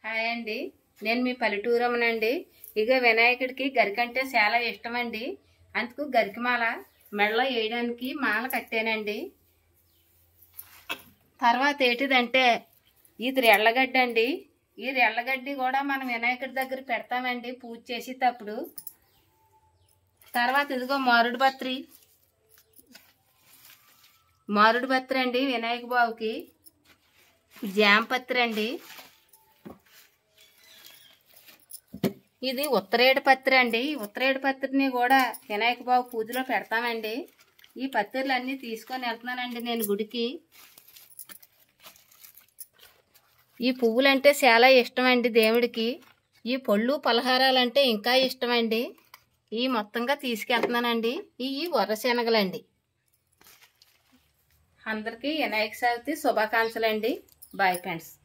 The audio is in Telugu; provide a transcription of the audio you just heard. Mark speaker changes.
Speaker 1: హాయ్ అండి, నేను మీ పల్లెటూరమ్మనండి. ఇక వినాయకుడికి గరికంటే చాలా ఇష్టం అండి. అందుకు గరికమాల మెడలో వేయడానికి మాల కట్టానండి. తర్వాత ఏంటిదంటే ఇది రెళ్ళగడ్డి అండి. ఈ రెళ్ళగడ్డి కూడా మనం వినాయకుడి దగ్గర పెడతామండి పూజ చేసేటప్పుడు. తర్వాత ఇదిగో మారుడు పత్రి అండి వినాయక బాబుకి. జాంపత్రి అండి. ఇది ఉత్తరేడు పత్రి అండి. ఉత్తరేడు పత్రిని కూడా వినాయక బాబు పూజలో పెడతామండి. ఈ పత్రిలు అన్నీ తీసుకొని వెళ్తున్నానండి నేను గుడికి. ఈ పువ్వులంటే చాలా ఇష్టం అండి దేవుడికి. ఈ పళ్ళు పలహారాలంటే ఇంకా ఇష్టం అండి. ఈ మొత్తంగా తీసుకెళ్తున్నానండి. ఇవి వరశనగలండి. అందరికీ వినాయక చవితి శుభాకాంక్షలు అండి. Bye friends.